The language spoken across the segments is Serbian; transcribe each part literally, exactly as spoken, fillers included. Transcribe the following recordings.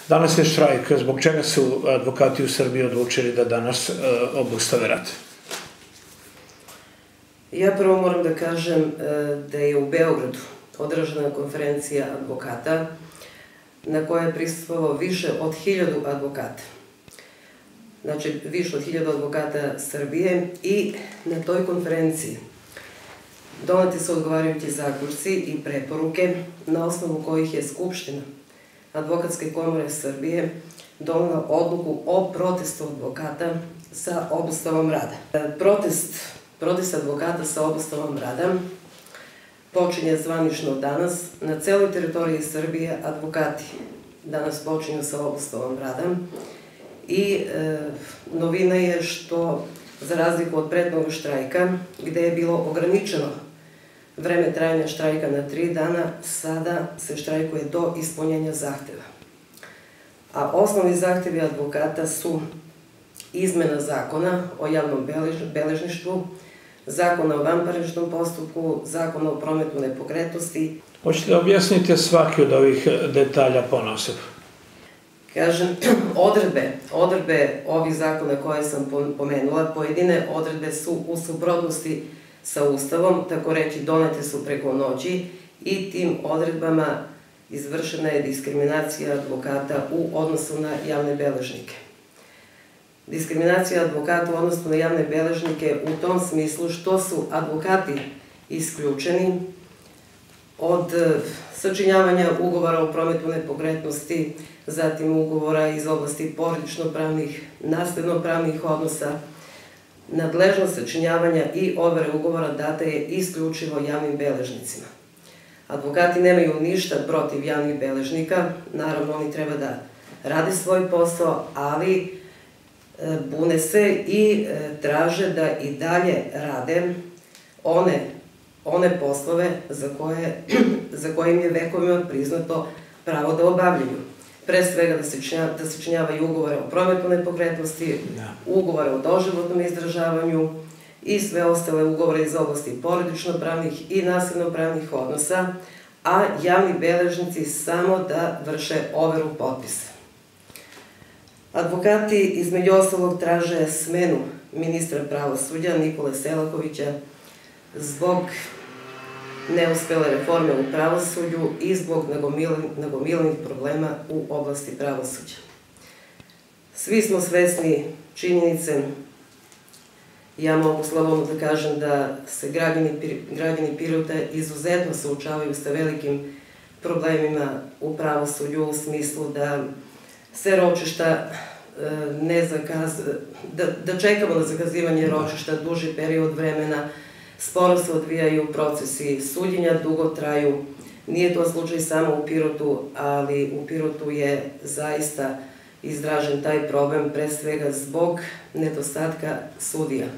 Danas je štrajk. Zbog čega su advokati u Srbiji odlučili da danas obustave rad? Ja prvo moram da kažem da je u Beogradu održana konferencija advokata na kojoj je prisustvovalo više od hiljadu advokata. Znači, više od hiljadu advokata Srbije i na toj konferenciji doneti su odgovarajući zaključci i preporuke na osnovu kojih je Skupština Advokatske komore Srbije donela odluku o protestu advokata sa obustavom rada. Protest, protest advokata sa obustavom rada počinje zvanično danas. Na celoj teritoriji Srbije advokati danas počinju sa obustavom rada i e, novina je što, za razliku od prethodnog štrajka, gde je bilo ograničeno vreme trajanja štrajka na tri dana, sada se štrajkuje do ispunjenja zahteva. A osnovni zahtevi advokata su izmena zakona o javnom beležništvu, zakona o vanparničnom postupku, zakona o prometu nepokretnosti. Hoćete da objasnite svaki od ovih detalja ponoseb? Kažem, odredbe, odredbe ovih zakona koje sam pomenula, pojedine odredbe su u suprotnosti sa Ustavom, tako reći donete su preko noći i tim odredbama izvršena je diskriminacija advokata u odnosu na javne beležnike. Diskriminacija advokata u odnosu na javne beležnike u tom smislu što su advokati isključeni od sačinjavanja ugovora o prometu nepokretnosti, zatim ugovora iz oblasti porodično-pravnih, nasledno-pravnih odnosa. Nadležnost sačinjavanja i overe ugovora data je isključivo javnim beležnicima. Advokati nemaju ništa protiv javnih beležnika, naravno oni treba da rade svoj posao, ali bune se i traže da i dalje rade one, one poslove za koje, za koje im je vekovima priznato pravo da obavljaju. Pre svega da sačinjavaju ugovore o prometu nepokretnosti, ugovore o doživotnom izdržavanju i sve ostale ugovore iz oblasti porodično-pravnih i nasljedno-pravnih odnosa, a javni beležnici samo da vrše overu potpisa. Advokati između ostalog traže smenu ministra pravosuđa Nikole Selakovića zbog neuspele reforme u pravosuđu i zbog nagomilanih problema u oblasti pravosuđa. Svi smo svesni činjenice, ja mogu slobodno da kažem da se građani Pirota izuzetno suočavaju sa velikim problemima u pravosuđu u smislu da se ročišta ne zakazuju, da čekamo na zakazivanje ročišta duži period vremena, sporo se odvijaju procesi suđenja, dugo traju. Nije to slučaj samo u Pirotu, ali u Pirotu je zaista izražen taj problem, pre svega zbog nedostatka sudija.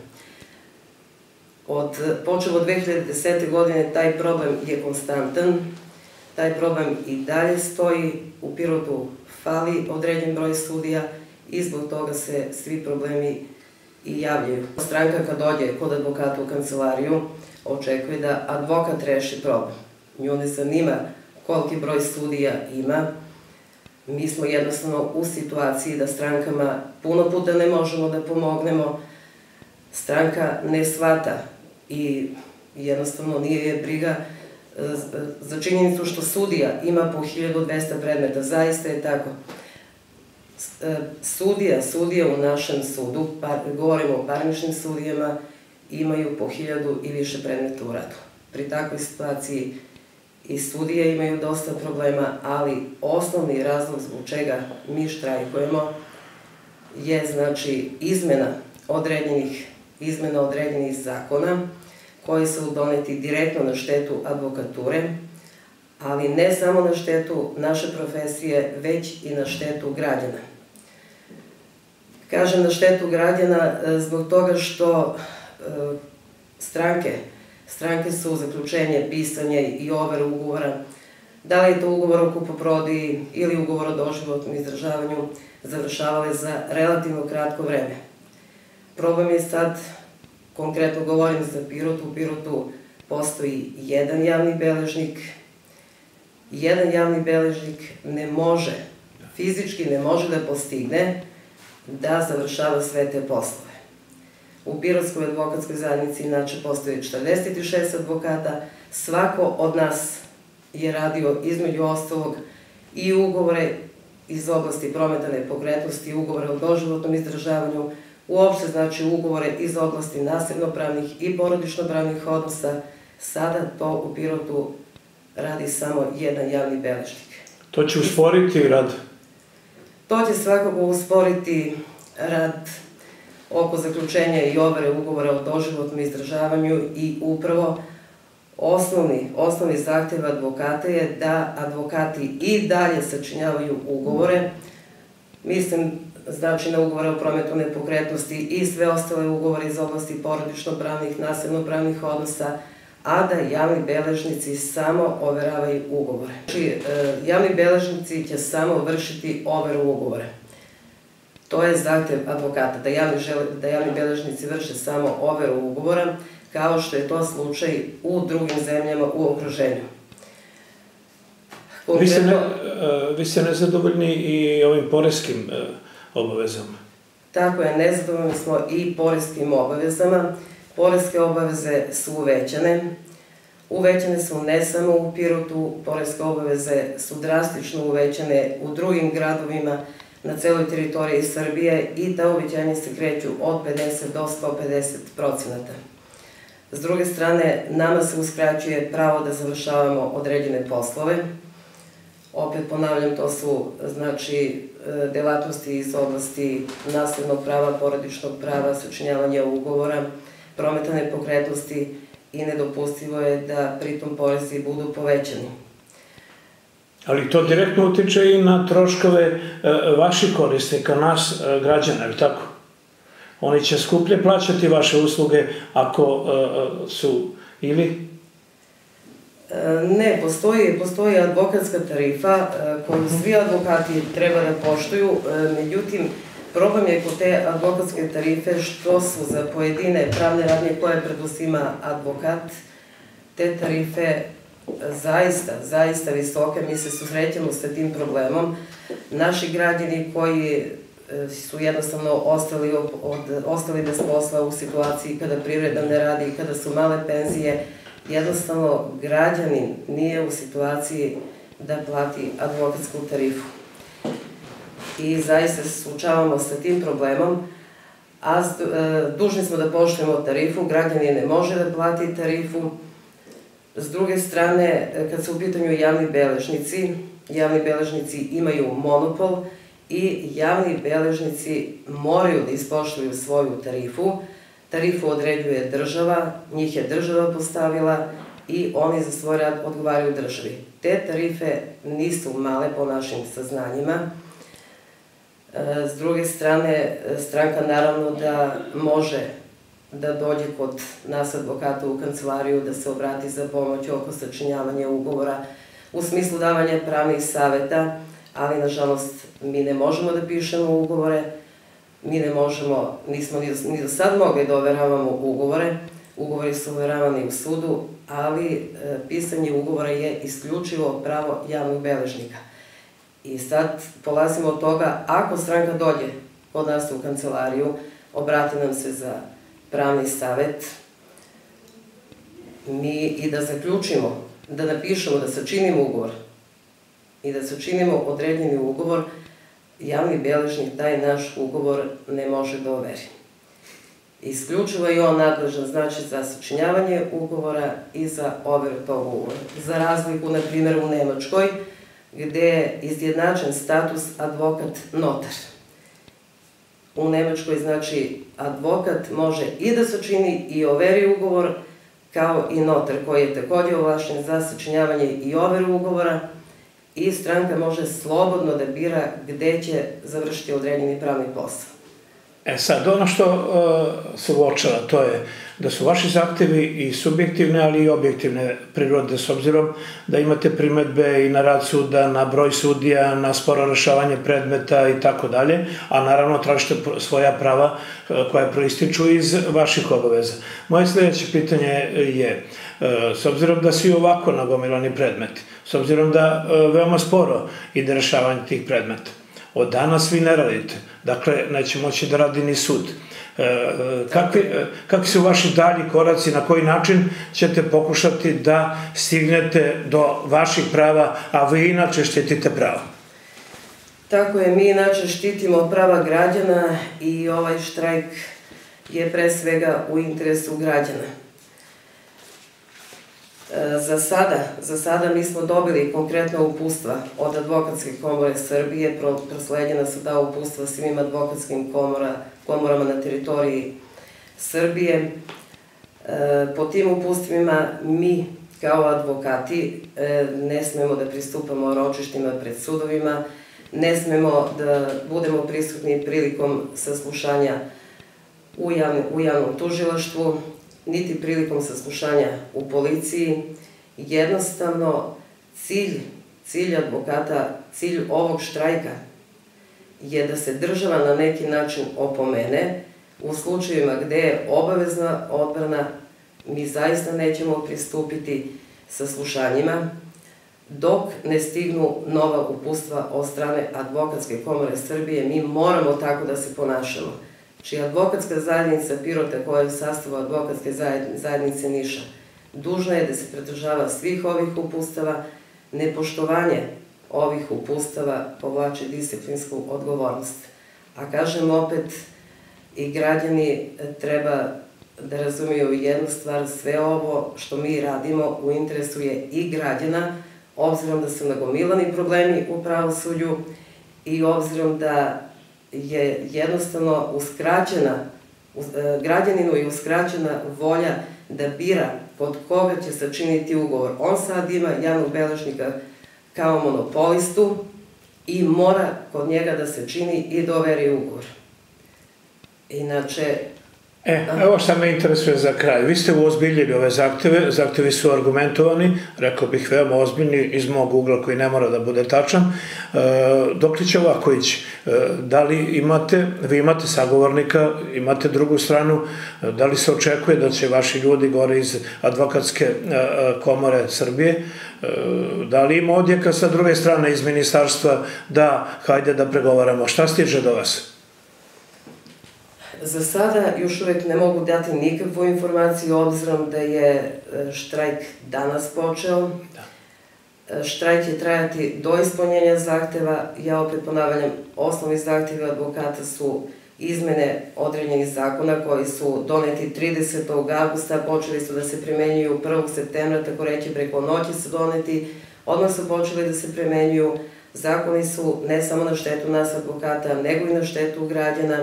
Počev od dve hiljade desete. godine taj problem je konstantan, taj problem i dalje stoji, u Pirotu fali određen broj sudija i zbog toga se svi problemi i javljaju. Stranka kad dođe kod advokata u kancelariju očekuje da advokat reši problem. Nju ne zanima koliki broj sudija ima. Mi smo jednostavno u situaciji da strankama puno puta ne možemo da pomognemo. Stranka ne shvata i jednostavno nije je briga za činjenicu što sudija ima po hiljadu dvesta predmeta. Zaista je tako. Sudija, sudije u našem sudu, govorimo o parničnim sudijama, imaju po hiljadu i više predmeta u radu. Pri takvoj situaciji i sudije imaju dosta problema, ali osnovni razlog zbog čega mi štrajkujemo je znači izmena određenih, izmena određenih zakona koji su doneti direktno na štetu advokature, ali ne samo na štetu naše profesije, već i na štetu građana. Kažem na štetu građana zbog toga što stranke, stranke su zaključenje, pisanje i overu ugovora, da li je to ugovor o kupoprodaji ili ugovor o doživotnom izdržavanju, završavale za relativno kratko vreme. Problem je sad, konkretno govorim za Pirot, u Pirotu postoji jedan javni beležnik. Jedan javni beležnik ne može fizički ne može da postigne da završava sve te poslove. U Pirotskoj advokatskoj zajednici inače postoji četrdeset šest advokata, svako od nas je radio između ostalog i ugovore iz oblasti prometa nepokretnosti, ugovore o doživotnom izdržavanju, uopšte znači ugovore iz oblasti nasljedno-pravnih i porodično-pravnih odnosa. Sada to u Pirotu radi samo jedan javni beležnik. To će usporiti rad? To će svakako usporiti rad oko zaključenja i overe ugovora o doživotnom izdržavanju i upravo osnovni, osnovni zahtev advokata je da advokati i dalje sačinjavaju ugovore, mislim znači na ugovore o prometu nepokretnosti i sve ostale ugovore iz oblasti porodično-pravnih, nasljedno-pravnih odnosa, a da javni beležnici samo overavaju ugovore. Znači, javni beležnici će samo vršiti overu ugovore. To je zahtev advokata, da javni, da javni beležnici vrše samo overu ugovora, kao što je to slučaj u drugim zemljama u okruženju. Vi ste, ne, vi ste nezadovoljni i ovim poreskim obavezama? Tako je, nezadovoljni smo i poreskim obavezama. Poreske obaveze su uvećane. Uvećane su ne samo u Pirotu, poreske obaveze su drastično uvećane u drugim gradovima na celoj teritoriji Srbije i ta uvećanja se kreću od pedeset do sto pedeset procenata. S druge strane, nama se uskraćuje pravo da završavamo određene poslove. Opet ponavljam, to su znači delatnosti iz oblasti naslednog prava, porodičnog prava, sačinjavanja ugovora, prometa nepokretnosti i nedopustivo je da pritom porezi budu povećani. Ali to direktno utiče i na troškove vaših korisnika, nas građana, je li tako? Oni će skuplje plaćati vaše usluge ako su ili? Ne, postoji, postoji advokatska tarifa koju svi advokati treba da poštuju, međutim, problem je kod te advokatske tarife što su za pojedine pravne radnje koje preduzima advokat, te tarife zaista, zaista visoke. Mi se susrećemo sa tim problemom. Naši građani koji su jednostavno ostali, od, ostali bez posla u situaciji kada privreda ne radi i kada su male penzije, jednostavno građanin nije u situaciji da plati advokatsku tarifu. I zaista se suočavamo sa tim problemom, a dužni smo da poštujemo tarifu, građanin ne može da plati tarifu. S druge strane, kad su u pitanju javni beležnici, javni beležnici imaju monopol i javni beležnici moraju da ispoštuju svoju tarifu. Tarifu određuje država, njih je država postavila i oni za svoj rad odgovaraju državi. Te tarife nisu male po našim saznanjima. S druge strane, stranka naravno da može da dođe kod nas advokata u kancelariju, da se obrati za pomoć oko sačinjavanja ugovora u smislu davanja pravnih saveta, ali nažalost mi ne možemo da pišemo ugovore, mi ne možemo, nismo ni do sad mogli da overavamo ugovore, ugovori su overavani u sudu, ali pisanje ugovora je isključivo pravo javnog beležnika. I sad polazimo od toga, ako stranka dođe kod nas u kancelariju, obrati nam se za pravni savet, mi i da zaključimo, da napišemo, da sačinimo ugovor i da sačinimo određeni ugovor, javni beležnik taj naš ugovor ne može da overi. Isključivo je on nadležan, znači, za sačinjavanje ugovora i za overu tog ugovora. Za razliku, na primjer, u Nemačkoj, gde je izjednačen status advokat-notar. U Nemačkoj, znači, advokat može i da sačini i overi ugovor, kao i notar koji je takođe ovlašćen za sačinjavanje i overu ugovora, i stranka može slobodno da bira gde će završiti određeni pravni posao. E sad, ono što se uočava, to je da su vaši zahtevi i subjektivne, ali i objektivne prirode, s obzirom da imate primetbe i na rad suda, na broj sudija, na sporo rešavanje predmeta i tako dalje, a naravno tražite svoja prava koja proističu iz vaših obaveza. Moje sledeće pitanje je, s obzirom da su i ovako nagomilani predmeti, s obzirom da veoma sporo ide rešavanje tih predmeta, od danas vi ne radite. Dakle, neće moći da radi ni sud. Kakvi, kakvi su vaši dalji koraci, na koji način ćete pokušati da stignete do vaših prava, a vi inače štitite prava? Tako je, mi inače štitimo prava građana i ovaj štrajk je pre svega u interesu građana. Za sada, za sada mi smo dobili konkretna upustva od Advokatske komore Srbije, prosleđena su ta upustva svim advokatskim komorama na teritoriji Srbije. Po tim upustvima mi kao advokati ne smemo da pristupamo ročištima pred sudovima, ne smemo da budemo prisutni prilikom saslušanja u javnom tužilaštvu, niti prilikom saslušanja u policiji. Jednostavno, cilj, cilj advokata, cilj ovog štrajka je da se država na neki način opomene u slučajevima gde je obavezna odbrana. Mi zaista nećemo pristupiti saslušanjima dok ne stignu nova upustva od strane Advokatske komore Srbije. Mi moramo tako da se ponašamo. Čija advokatska zajednica Pirota, koja je u sastavu advokatske zajednice Niša, dužna je da se pridržava svih ovih upustava. Nepoštovanje ovih upustava povlači disciplinsku odgovornost. A kažem opet, i građani treba da razumiju jednu stvar, sve ovo što mi radimo u interesu je i građana, obzirom da su nagomilani problemi u pravosuđu i obzirom da je jednostavno uskraćena, građaninu je uskraćena volja da bira kod koga će sačiniti ugovor. On sad ima javnog beležnika kao monopolistu i mora kod njega da se čini i da overi ugovor. Inače... E, evo šta me interesuje za kraj. Vi ste uozbiljili ove zahteve, zahtevi su argumentovani, rekao bih veoma ozbiljni iz mog ugla koji ne mora da bude tačan. Dok li će ovako ići? Da li imate, vi imate sagovornika, imate drugu stranu, da li se očekuje da će vaši ljudi gore iz Advokatske komore Srbije, da li ima odjeka sa druge strane iz ministarstva da hajde da pregovaramo? Šta stiže do vas? Za sada još uvek ne mogu dati nikakvu informaciju, obzirom da je štrajk danas počeo. Štrajk će trajati do ispunjenja zahteva. Ja opet ponavljam, osnovni zahtevi advokata su izmene određenih zakona koji su doneti tridesetog avgusta, počeli su da se primenjuju prvog septembra, tako reći preko noći su doneti, odmah su počeli da se primenjuju. Zakoni su ne samo na štetu nas advokata, nego i na štetu građana.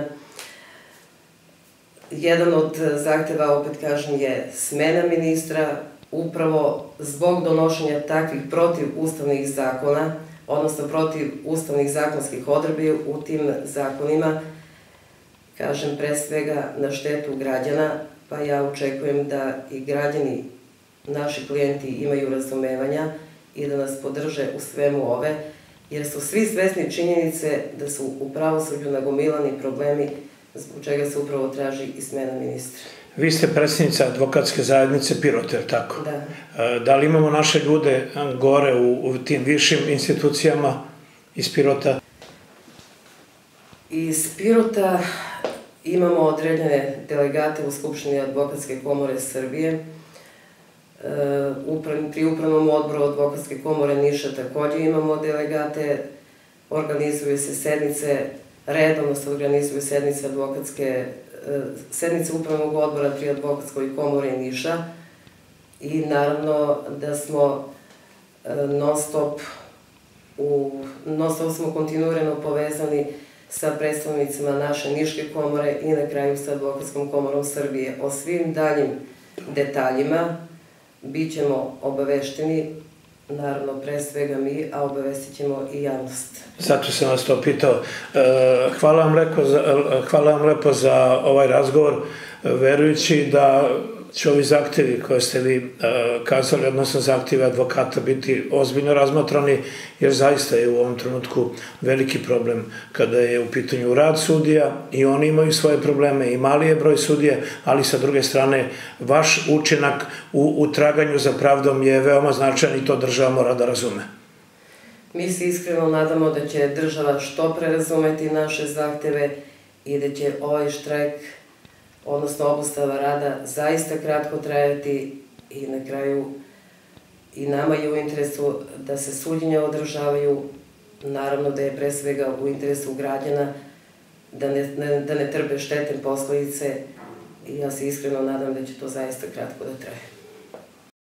Jedan od zahteva, opet kažem, je smena ministra, upravo zbog donošenja takvih protivustavnih zakona, odnosno protivustavnih zakonskih odredbi u tim zakonima, kažem pre svega na štetu građana, pa ja očekujem da i građani, naši klijenti imaju razumevanja i da nas podrže u svemu ove, jer su svi svesni činjenice da su u pravosuđu nagomilani problemi zbog čega se upravo traži i smena ministra. Vi ste predsjednica Advokatske zajednice Pirota, je tako? Da. Da li imamo naše ljude gore u tim višim institucijama iz Pirota? Iz Pirota imamo određene delegate u Skupštini Advokatske komore Srbije. Pri upravnom odboru Advokatske komore Niša takođe imamo delegate, organizuju se sednice, redovno se organizuju sednice advokatske, sednice upravnog odbora pri Advokatskoj komori Niša i naravno da smo non stop, non stop smo kontinuirano povezani sa predstavnicima naše Niške komore i na kraju sa Advokatskom komorom Srbije. O svim daljim detaljima bit ćemo obavešteni, naravno pre svega mi, a obavestit ćemo i javnost. Zato sam vas to pitao. Hvala vam lepo za ovaj razgovor, verujući da će ovi zahtevi koje ste vi kazali, odnosno zahtjevi advokata, biti ozbiljno razmatrani, jer zaista je u ovom trenutku veliki problem kada je u pitanju rad sudija i oni imaju svoje probleme i mali je broj sudija, ali sa druge strane vaš učinak u traganju za pravdom je veoma značajan i to država mora da razume. Mi se iskreno nadamo da će država što pre razumeti naše zahteve i da će ovaj štrajk, odnosno obustava rada, zaista kratko trajati i na kraju i nama je u interesu da se suđenja održavaju, naravno da je pre svega u interesu građana da ne, ne, da ne trpe štetne posledice i ja se iskreno nadam da će to zaista kratko da traje.